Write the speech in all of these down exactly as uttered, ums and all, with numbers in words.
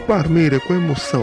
Parmeira com emoção.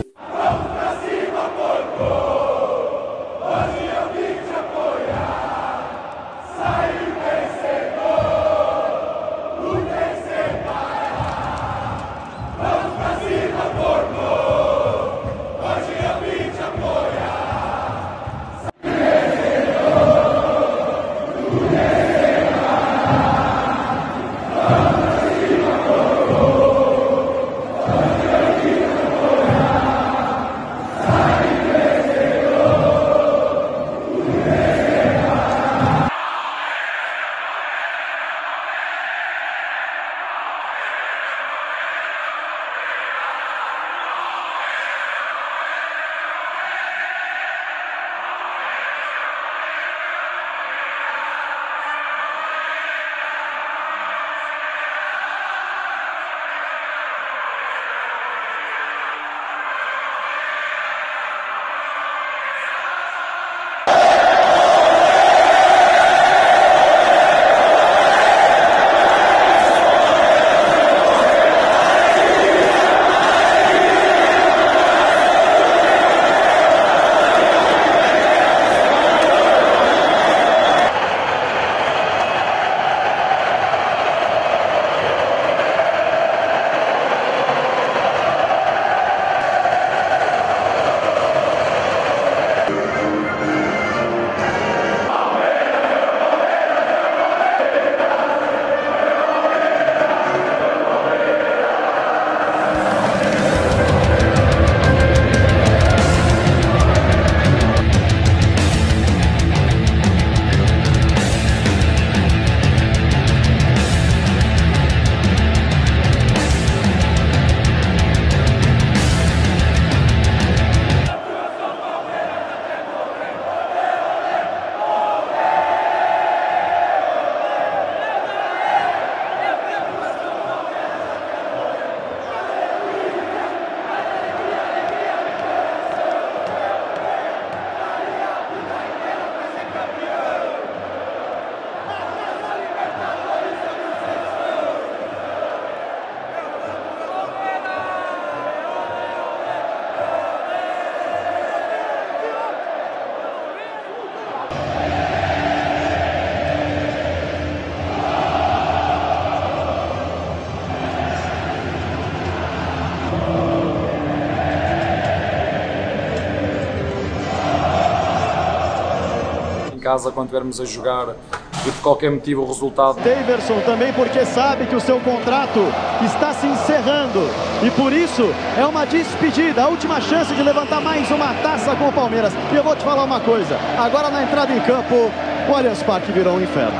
Casa quando estivermos a jogar e por qualquer motivo o resultado. Daverson também, porque sabe que o seu contrato está se encerrando e por isso é uma despedida, a última chance de levantar mais uma taça com o Palmeiras. E eu vou te falar uma coisa, agora na entrada em campo o Allianz Parque virou um inferno.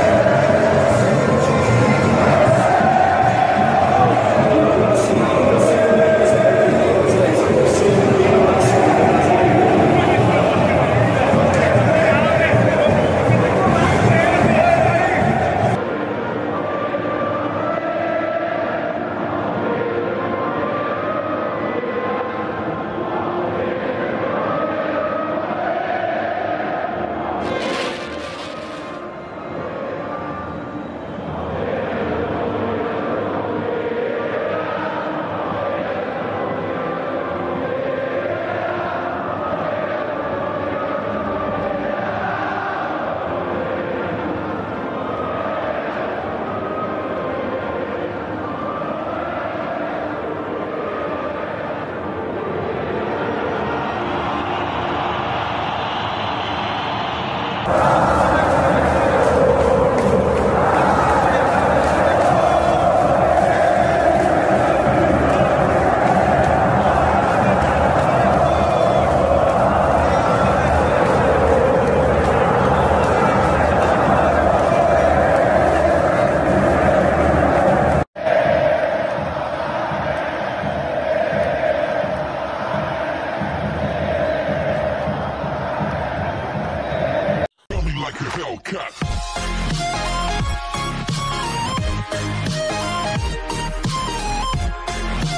Hellcat.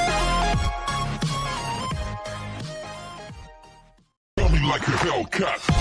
Tell me like a Hellcat.